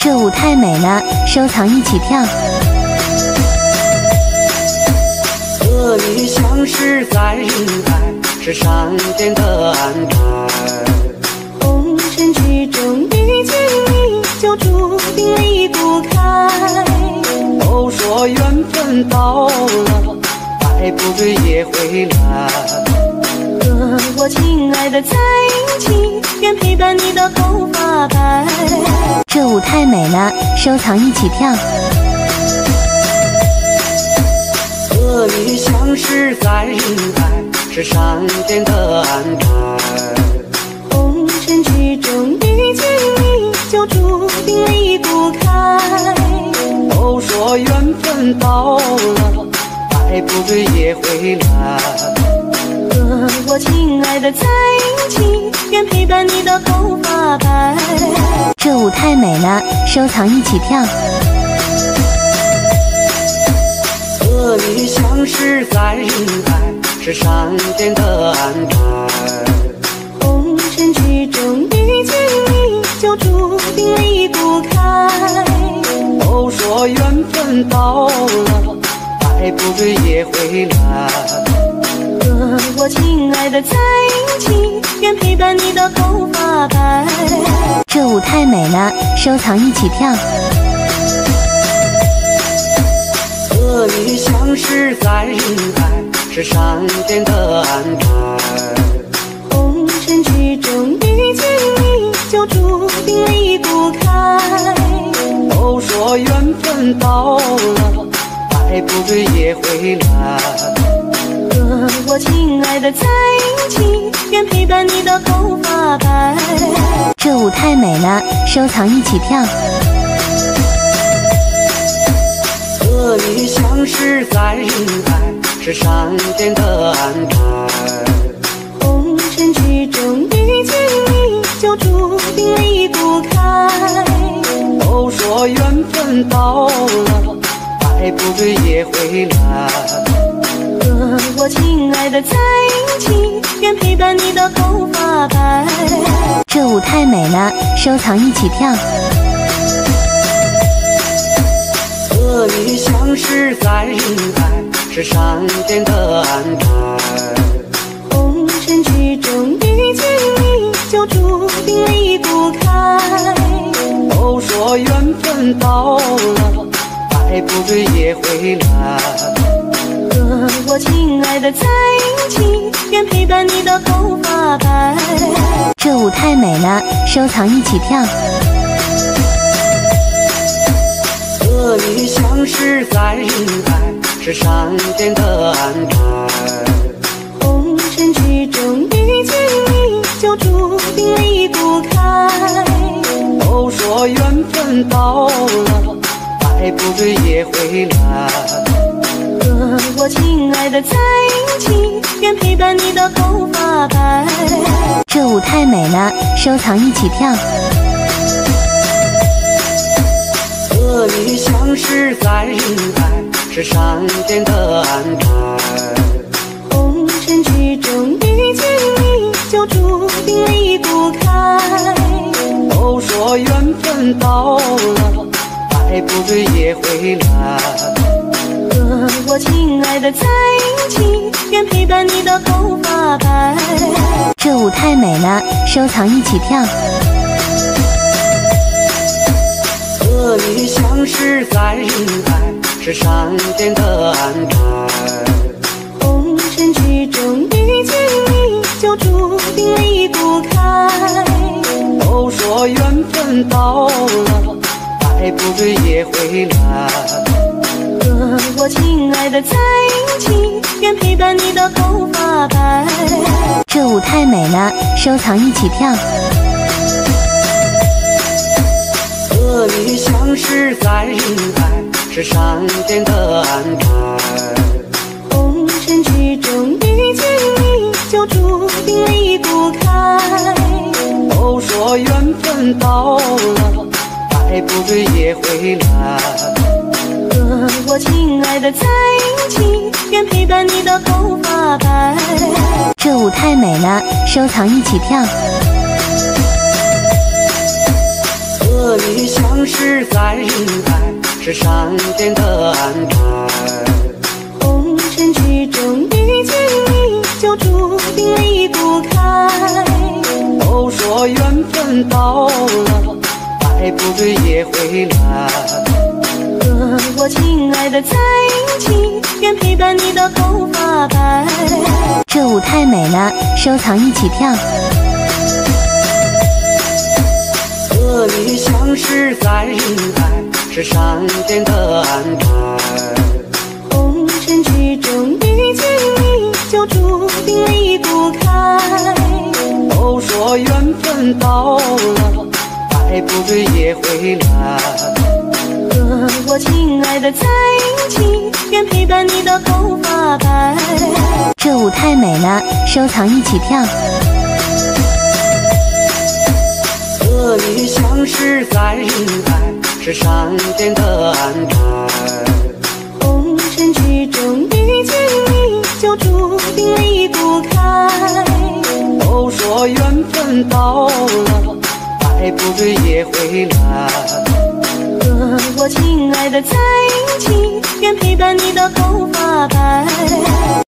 这舞太美了，收藏一起跳。 和你相识在人海，是上天的安排。 红尘之中遇见你，就注定离不开。 都说缘分到了，爱不对也会来。 和我亲爱的在一起，愿陪伴你到头发白。 这舞太美了，收藏一起跳。 和你相识在人海，是上天的安排。 红尘之中遇见你，就注定离不开。 都说缘分到了，爱不对也会来。 和我亲爱的在一起，愿陪伴你到头发白。 这舞太美了，收藏一起跳。 和你相识在人海，是上天的安排。 红尘之中遇见你，就注定离不开。 都说缘分到了，爱不对也会来。 和我亲爱的在一起，愿陪伴你到头发白。 这舞太美了，收藏一起跳。 和你相识在人海，是上天的安排。 红尘之中遇见你，就注定离不开。 都说缘分到了，爱不对也会来。 和我亲爱的在一起，愿陪伴你到头发白。 这舞太美了，收藏一起跳。 和你相识在人海，是上天的安排。 红尘之中遇见你，就注定离不开。 都说缘分到了，爱不对也会来。 和我亲爱的在一起，愿陪伴你到头发白。 这舞太美了，收藏一起跳。 和你相识在人海，是上天的安排。 红尘之中遇见你，就注定离不开。 都说缘分到了，爱不对也会来。 和我亲爱的在一起，愿陪伴你到头发白。 这舞太美了，收藏一起跳。 和你相识在人海，是上天的安排。 红尘之中遇见你，就注定离不开。 都说缘分到了，爱不对也会来。 和我亲爱的在一起，愿陪伴你到头发白。 这舞太美了，收藏一起跳。 和你相识在人海，是上天的安排。 红尘之中遇见你，就注定离不开。 都说缘分到了，爱不对也会来。 和我亲爱的在一起，愿陪伴你到头发白。 这舞太美了，收藏一起跳。 和你相识在人海，是上天的安排。 红尘之中遇见你，就注定离不开。 都说缘分到了，爱不对也会来。 和我亲爱的在一起，愿陪伴你到头发白。 这舞太美了，收藏一起跳。 和你相识在人海，是上天的安排。 红尘之中遇见你，就注定离不开。 都说缘分到了，爱不对也会来。 和我亲爱的在一起，愿陪伴你到头发白。 这舞太美了，收藏一起跳。 和和你相识在人海，是上天的安排。 红尘之中遇见你，就注定离不开。 都说缘分到了，爱不对也会来。 和我亲爱的在一起，愿陪伴你到头发白。 这舞太美了，收藏一起跳。 和你相识在人海，是上天的安排。 红尘之中遇见你，就注定离不开。 都说缘分到了，爱不对也会来。 和我亲爱的在一起，愿陪伴你到头发白。 这舞太美了，收藏一起跳。 和你相识在人海，是上天的安排。 红尘之中遇见你，就注定离不开。 都说缘分到了，爱不对也会来。 和我亲爱的在一起，愿陪伴你到头发白。